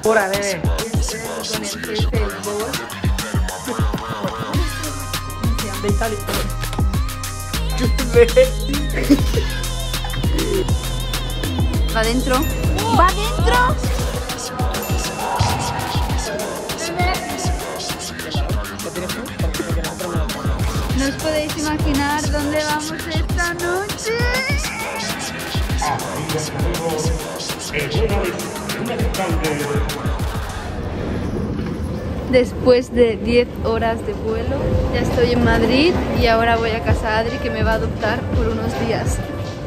Pura, nene. Con el jefe, el boss. De Italia. ¿Va adentro? ¡Va adentro! No os podéis imaginar dónde vamos esta noche. Después de 10 horas de vuelo, ya estoy en Madrid y ahora voy a casa de Adri, que me va a adoptar por unos días.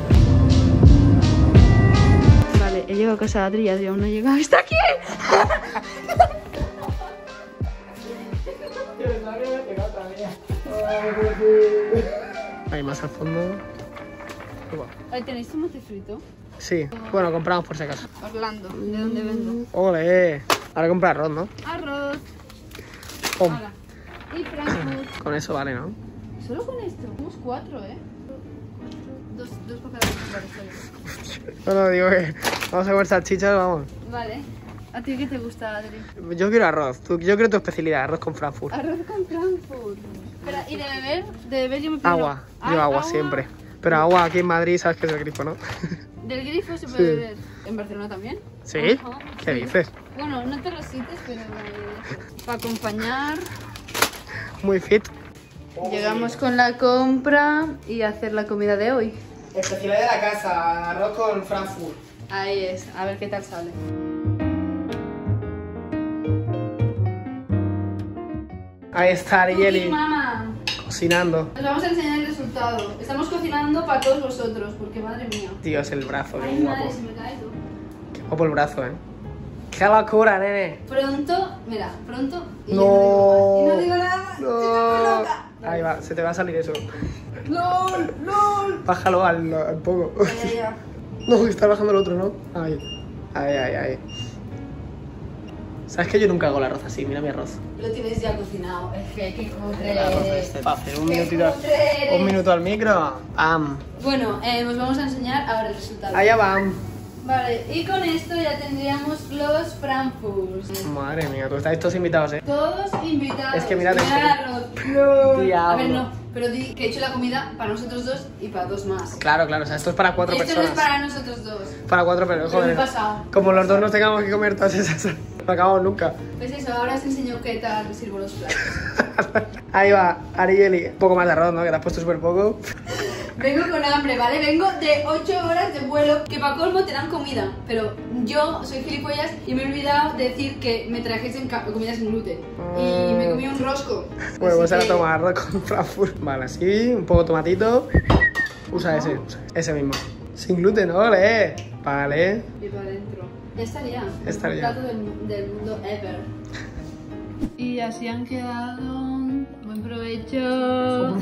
Vale, he llegado a casa de Adri y Adri aún no ha llegado. ¡Está aquí! Hay más al fondo. Ahí tenéis tomate frito. Sí, bueno, compramos por si acaso. Orlando, ¿de dónde vengo? ¡Ole! Ahora comprar arroz, ¿no? Arroz. Pum. Hola. Y Frankfurt. Con eso vale, ¿no? Solo con esto. Somos 4, ¿eh? Dos para cada uno. No, no, digo que vamos a comer salchichas, vamos. Vale. ¿A ti qué te gusta, Adri? Yo quiero arroz. Yo quiero tu especialidad, arroz con Frankfurt. Arroz con Frankfurt. Espera, ¿y de beber? De beber yo me pido... Agua. Yo agua siempre. Pero agua aquí en Madrid, sabes que es el grifo, ¿no? ¿Del grifo se puede beber? ¿En Barcelona también? ¿Sí? Ajá, ¿Qué sí. dices? Bueno, no te lo cites, pero para acompañar. Muy fit. Llegamos con la compra y a hacer la comida de hoy. Especialidad de la casa, arroz con Frankfurt. Ahí es, a ver qué tal sale. Ahí está Arieli, Cooking Mama. cocinando. Os vamos a enseñar el resultado. Estamos cocinando para todos vosotros, porque madre mía. Dios, el brazo, qué Ay, madre, guapo. se me cae todo. Qué guapo el brazo, ¿eh? ¡Qué locura, nene! Pronto, mira, pronto. Y No. yo no digo nada. Y no digo nada. No. Estoy muy loca. Ahí va, se te va a salir eso. LOL, LOL. Bájalo al poco. Ya. No, que está bajando el otro, ¿no? Ahí. Ahí. ¿Sabes que yo nunca hago el arroz así? Mira mi arroz. Lo tienes ya cocinado. Es que cutre. El arroz este. Para hacer un Qué minutito. cutre eres. Un minuto al micro. ¡Pam! Bueno, os vamos a enseñar ahora el resultado. Allá van. Vale, y con esto ya tendríamos los Frankfurt. Madre mía, tú estáis todos invitados, ¿eh? Todos invitados. Es que mírate. Mira el arroz. LOL. Diablo. A ver, no, pero di que he hecho la comida para nosotros dos y para dos más. Claro, o sea, esto es para 4 Esto personas. no es para nosotros dos. Para 4 personas, Pero me he joder. pasado. Como los dos nos tengamos que comer todas esas, no acabamos nunca. Pues eso, ahora os enseño qué tal sirvo los platos. Ahí va, Arieli. Un poco más de arroz, ¿no? Que te has puesto súper poco. Vengo con hambre, ¿vale? Vengo de 8 horas de vuelo, que para colmo te dan comida. Pero yo soy gilipollas y me he olvidado de decir que me trajesen comida sin gluten. Y me comí un rosco. Bueno, pues Así ahora que- toma arroz con Frankfurt. Vale, así, un poco tomatito. Usa ese mismo. Sin gluten, ole. Vale. Y para adentro. Ya estaría. Estaría. El plato del mundo ever. Y así han quedado. Buen provecho.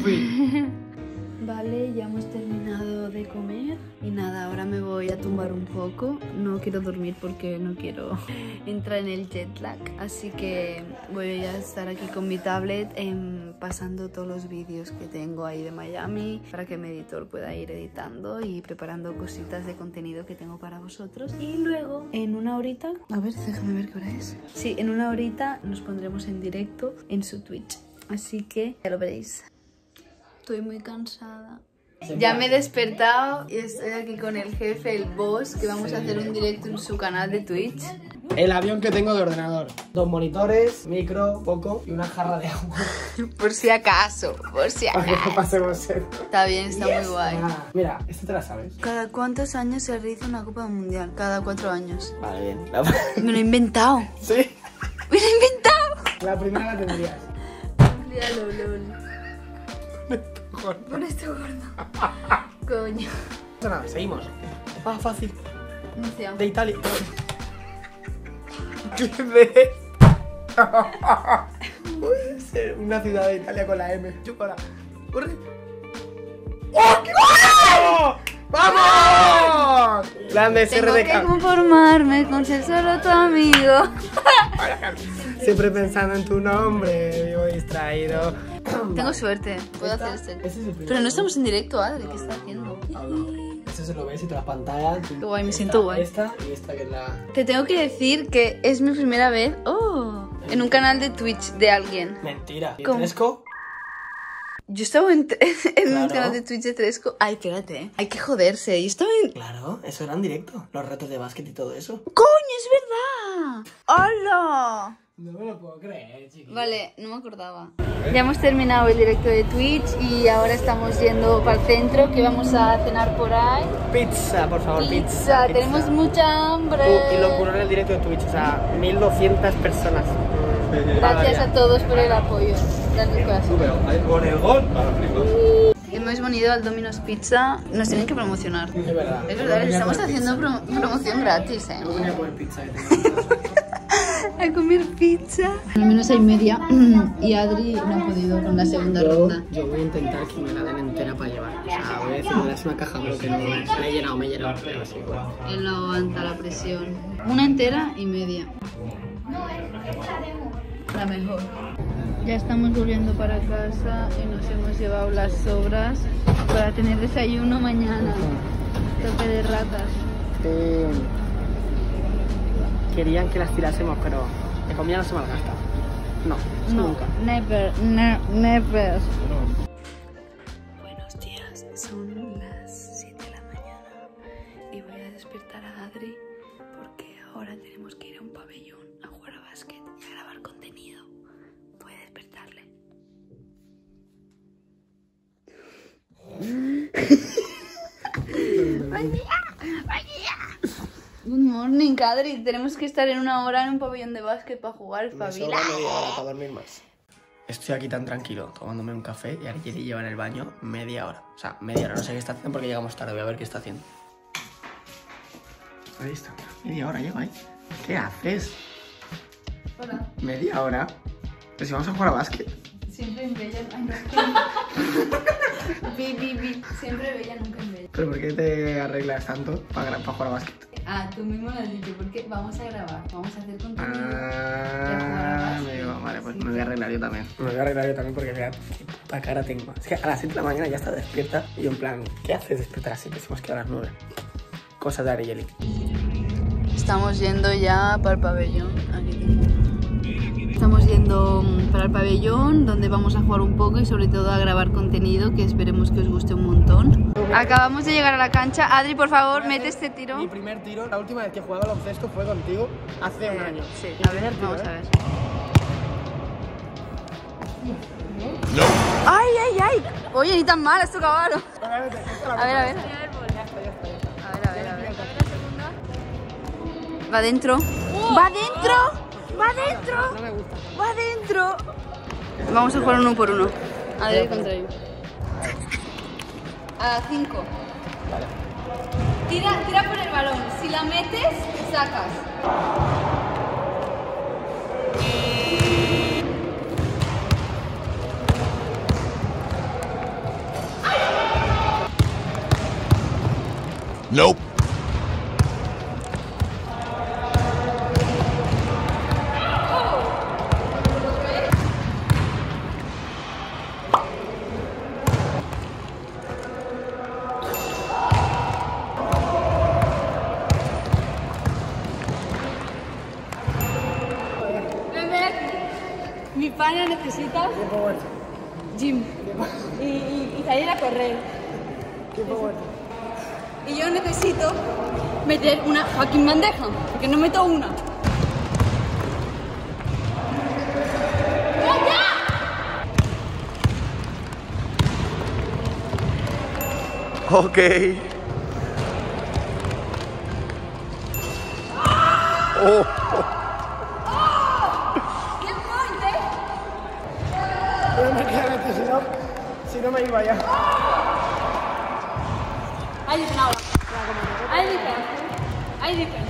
Vale, ya hemos terminado de comer y nada, ahora me voy a tumbar un poco. No quiero dormir porque no quiero entrar en el jet lag, así que voy a estar aquí con mi tablet pasando todos los vídeos que tengo ahí de Miami para que mi editor pueda ir editando y preparando cositas de contenido que tengo para vosotros. Y luego en una horita, a ver, déjame ver qué hora es. Sí, en una horita nos pondremos en directo en su Twitch, así que ya lo veréis. Estoy muy cansada. Ya me he despertado y estoy aquí con el jefe, el boss, que vamos a hacer un directo en su canal de Twitch. El avión que tengo de ordenador. 2 monitores, micro, poco y una jarra de agua. Por si acaso, por si Para que acaso. no pasemos sed. Está bien, está muy guay. Ah, mira, esta te la sabes. ¿Cada cuántos años se realiza una Copa Mundial? Cada 4 años. Vale, bien. Me lo he inventado. Sí, Me lo he inventado. la primera la tendrías. Míralo, lol. Con esto gordo. Coño. No, nada, seguimos. Más fácil. No sé. De Italia. ¿Qué ves? Puede ser una ciudad de Italia con la M. Chúpala. Corre. ¡Oh, qué bueno! ¡Vamos! Grande Tengo que SRDK. conformarme con ser solo tu amigo. Siempre pensando en tu nombre, vivo distraído. Tengo suerte, puedo hacer este. Ese es el primero. Pero no estamos en directo, Adri, ¿qué está haciendo? Eso se lo ves y todas las pantallas. Qué guay, me siento guay. Esta y esta que es la... Te tengo que decir que es mi primera vez en un canal de Twitch de alguien. Mentira. ¿Y ¿Cómo? Tresco? Yo estaba en un Claro. canal de Twitch de Tresco. Ay, espérate, hay que joderse. Yo estaba en... Claro, eso era en directo. Los retos de básquet y todo eso. ¡Coño, es verdad! ¡Hola! No me lo puedo creer, chiquillo. Vale, no me acordaba. Ya hemos terminado el directo de Twitch y ahora estamos yendo para el centro, que vamos a cenar por ahí. Pizza, por favor, Pizza, tenemos mucha hambre. Y lo ocurrió en el directo de Twitch, o sea, 1200 personas. Gracias a todos por el apoyo. Dale el corazón. Con el gol. Hemos venido al Domino's Pizza. Nos tienen que promocionar. Es verdad. Es verdad, les estamos haciendo promoción gratis, Yo venía a comer pizza que tengo. A comer pizza. Al menos hay media y Adri no ha podido con la segunda ronda. Yo voy a intentar que me la den entera para llevar. O sea, voy a decir, me das una caja, pero que no me he llenado, pero así igual. Él no aguanta la presión. Una entera y media. La mejor. Ya estamos volviendo para casa y nos hemos llevado las sobras para tener desayuno mañana. Toque de ratas. Querían que las tirásemos, pero de comida no se malgasta. No, eso No, nunca. never, never. Buenos días, son las 7 de la mañana y voy a despertar a Adri porque ahora tenemos que ir a un pabellón a jugar a básquet y a grabar contenido. Voy a despertarle. Good morning, Adri. Tenemos que estar en una hora en un pabellón de básquet para jugar. Me sobra Espabila. media hora para dormir más. Estoy aquí tan tranquilo, tomándome un café y Ariel lleva en el baño media hora. O sea, media hora, no sé qué está haciendo porque llegamos tarde, voy a ver qué está haciendo. Ahí está, media hora lleva ahí. ¿Qué haces? Hola. ¿Media hora? Pero si vamos a jugar a básquet. Siempre en Bella. Ay, no. Siempre Bella, nunca en Bella. ¿Pero por qué te arreglas tanto para jugar a básquet? Ah, tú mismo lo has dicho, porque vamos a grabar, vamos a hacer contenido. Amigo, vale, pues me voy a arreglar yo también. Me voy a arreglar yo también porque mira qué puta cara tengo. Es que a las 7 de la mañana ya está despierta y yo en plan, ¿qué haces despierta a las 7? Si hemos quedado a las 9. Cosas de Ariel. Estamos yendo ya para el pabellón. Aquí tengo. Estamos yendo para el pabellón donde vamos a jugar un poco y sobre todo a grabar contenido que esperemos que os guste un montón. Acabamos de llegar a la cancha. Adri, por favor, mete este tiro. Mi primer tiro, la última vez que jugaba baloncesto fue contigo hace un año. Sí, Mi a ver, primer tiro, vamos a ver. No. ¡Ay, ay, ay! Oye, ni tan mal, es tu caballo. A ver. A ver, a ver. A ver. Va dentro. ¡Va dentro! ¡Va dentro! No me gusta. ¡Va dentro! Vamos a jugar 1 por 1. Adri contra yo. A 5. Vale. Tira por el balón. Si la metes, sacas. Nope. Mi pana necesita Tiempo muerto. gym y salir a correr. Tiempo muerto. Y yo necesito meter una fucking bandeja, porque no meto una. Ok. Oh. ¡Qué fuerte! Pero me queda metido, si no me iba ya. Hay diferencia ahora. Hay diferencia. Hay diferencia.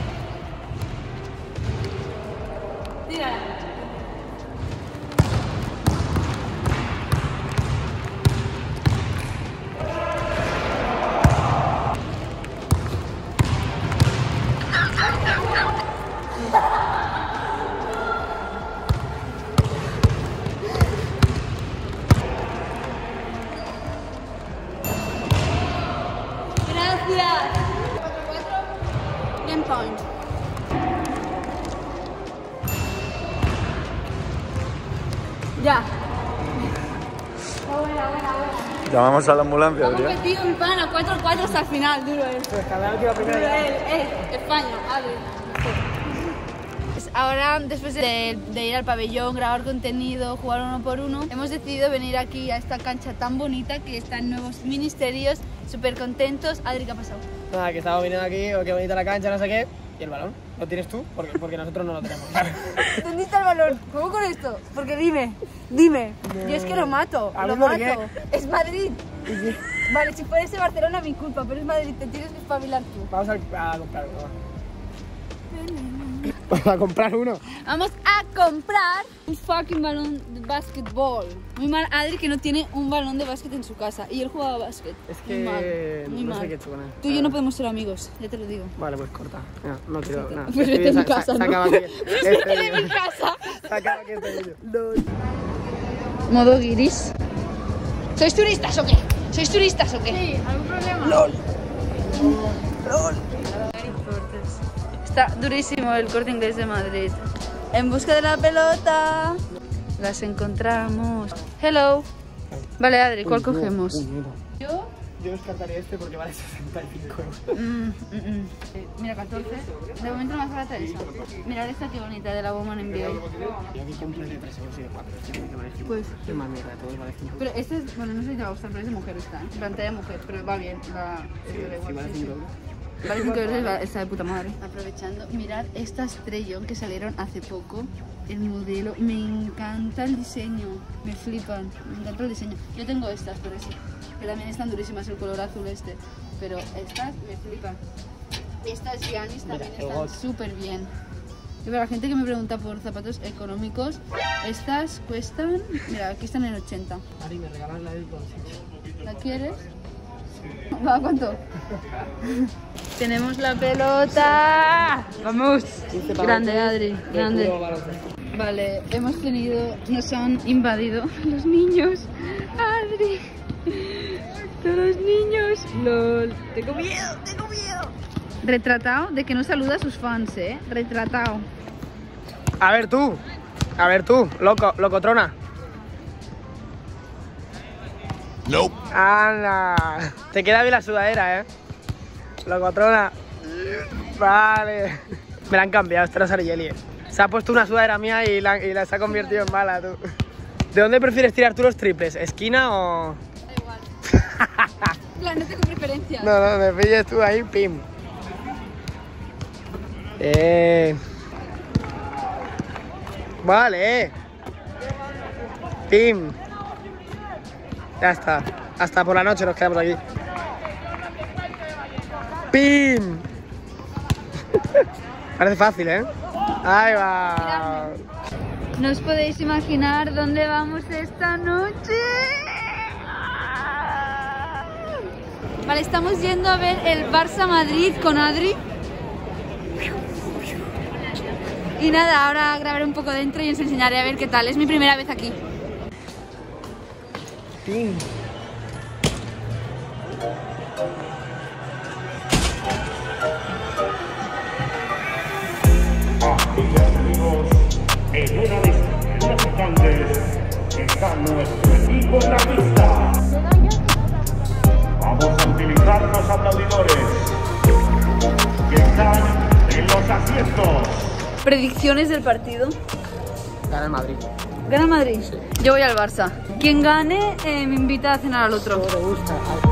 Tírala. Gracias. 10 points. Ya. Llamamos a la ambulancia, Ha Adrián. competido mi pana 4-4 hasta el final, duro él. Pues cada vez que la primera Duro ya. él, España, Adri. Ahora, después de ir al pabellón, grabar contenido, jugar 1 por 1, hemos decidido venir aquí a esta cancha tan bonita que están nuevos ministerios, súper contentos. Adri, ¿qué ha pasado? Nada, que estamos viniendo aquí, oh, qué bonita la cancha, no sé qué. ¿Y el balón? ¿Lo tienes tú? Porque nosotros no lo tenemos. ¿Dónde está el balón? ¿Cómo con esto? Porque dime. Yo es que lo mato, ¿A lo mí por mato. qué? Es Madrid. Vale, si fuese Barcelona, mi culpa, pero es Madrid, te tienes que espabilar tú. Vamos a comprar uno. Vamos a comprar uno. Vamos a comprar un fucking balón de básquetbol. Muy mal Adri que no tiene un balón de básquet en su casa y él jugaba básquet. Es muy mal, que muy no mal. sé qué he hecho con él. Tú y yo no podemos ser amigos, ya te lo digo. Vale, pues corta. No quiero nada. Pues vete a mi casa, Se ¿no? acaba aquí. Vete de mi casa. Se acaba aquí este vídeo. Modo guiris. ¿Sois turistas o qué? ¿Sois turistas o qué? Sí, ¿algún problema? LOL. Está durísimo el Corte Inglés de Madrid. En busca de la pelota. Las encontramos. Hello. Vale, Adri, ¿cuál cogemos? Yo. Yo descartaría este porque vale 65 euros. Mira, 14. De momento más barata esa. Mirad esta que bonita de la Woman in Bill. Y aquí compré de 3 euros y de 4. Pues. Qué más mierda, todos vale 5 euros. Pero este es, bueno, no sé si te va a gustar, pero es de mujer esta, ¿eh? Pantalla mujer, pero va bien. Sí, vale 5 euros. Vale 5 euros, está de puta madre. Aprovechando, mirad esta Estrellón que salieron hace poco. El modelo, me encanta el diseño, me flipan, me encanta el diseño. Yo tengo estas, pero sí, que también están durísimas, el color azul este. Pero estas me flipan. Estas Giannis también están súper bien. Y para la gente que me pregunta por zapatos económicos, estas cuestan, mira, aquí están en 80. Ari, me regalas la del bolsillo. ¿La quieres? ¿Va cuánto? Tenemos la pelota. Vamos. Grande, Adri. Grande. Vale, hemos tenido, nos han invadido los niños. Adri. Todos los niños. LOL. Tengo miedo, tengo miedo. Retratado de que no saluda a sus fans, Retratado. A ver tú, locotrona. No. Anda, te queda bien la sudadera, locotrona. Vale. Me la han cambiado, esta era Sarigeli, Se ha puesto una sudadera mía y la se ha convertido en mala, tú. ¿De dónde prefieres tirar tú los triples? ¿Esquina o...? Da igual. Claro, no tengo preferencias. No, me pilles tú ahí, pim. Vale. Pim. Ya está. Hasta por la noche nos quedamos aquí. ¡Pim! Parece fácil, ¿eh? Ahí va. No os podéis imaginar dónde vamos esta noche. Vale, estamos yendo a ver el Barça Madrid con Adri. Y nada, ahora grabaré un poco dentro y os enseñaré a ver qué tal. Es mi primera vez aquí. ¡Pim! En una de los instantes está nuestro equipo en la pista. Vamos a utilizar los aplaudidores que están en los asientos. Predicciones del partido. Gana el Madrid. ¿Gana Madrid? Sí. Yo voy al Barça. Quien gane me invita a cenar al otro. ¿Cómo te gusta?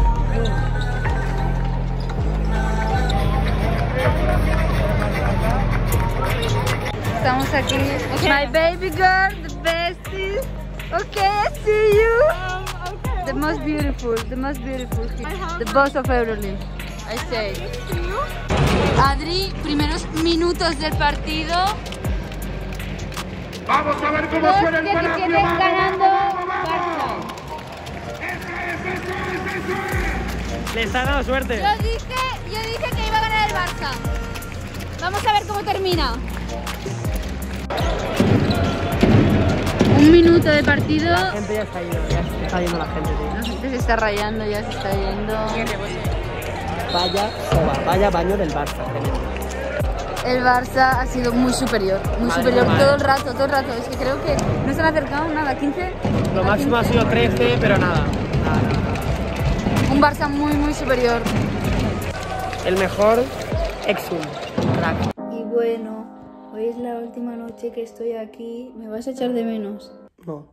Estamos aquí. Okay. My baby girl, the bestie. Okay, I see you. Okay. The most beautiful the boss of Euroleague. I say. Adri, primeros minutos del partido. Vamos a ver cómo suena el palacio. Ganando Barça. Les ha dado suerte. Yo dije que iba a ganar el Barça. Vamos a ver cómo termina. Un minuto de partido. La gente ya está yendo, ya se está yendo la gente, tío. La gente se está rayando, ya se está yendo. Vaya soba, vaya baño del Barça, tremendo. El Barça ha sido muy superior todo el rato. Es que creo que no se han acercado nada, 15. Lo máximo ha sido 13, pero nada. Un Barça muy superior. El mejor Exum, crack. Y bueno, hoy es la última noche que estoy aquí. ¿Me vas a echar de menos? No.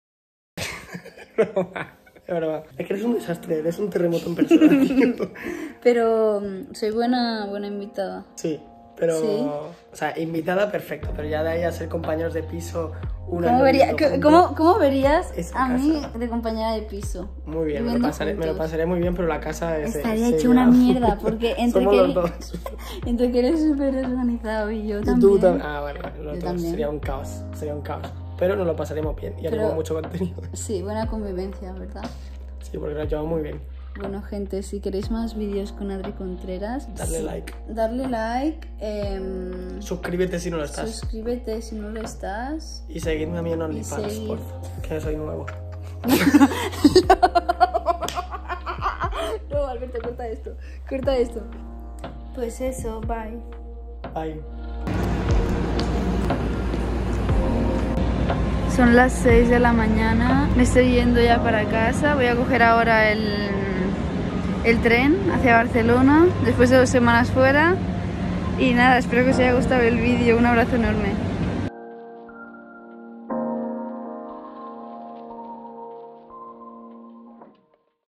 Es broma. Es que eres un desastre, eres un terremoto en persona. Pero soy buena invitada. Sí, pero... ¿Sí? O sea, invitada perfecto, pero ya de ahí a ser compañeros de piso... ¿Cómo verías Esa a mí casa. de compañera de piso? Muy bien, me lo pasaré muy bien, pero la casa es... Estaría hecho una mierda, porque entre Somos que, los dos. entre que eres súper organizado y yo Y también. tú también. Ah, vale, los Yo dos. también. Sería un caos. Pero nos lo pasaremos bien y haremos mucho contenido. Sí, buena convivencia, ¿verdad? Sí, porque nos llevamos muy bien. Bueno, gente, si queréis más vídeos con Adri Contreras, Darle like. Darle like. Suscríbete si no lo estás. Suscríbete si no lo estás. Y seguidme a mí en OnlyFans, seguid. porfa, que soy nuevo. No, Alberto, corta esto. Corta esto. Pues eso, bye. Bye. Son las 6 de la mañana. Me estoy yendo ya para casa. Voy a coger ahora el tren hacia Barcelona, después de 2 semanas fuera. Y nada, espero que os haya gustado el vídeo. Un abrazo enorme.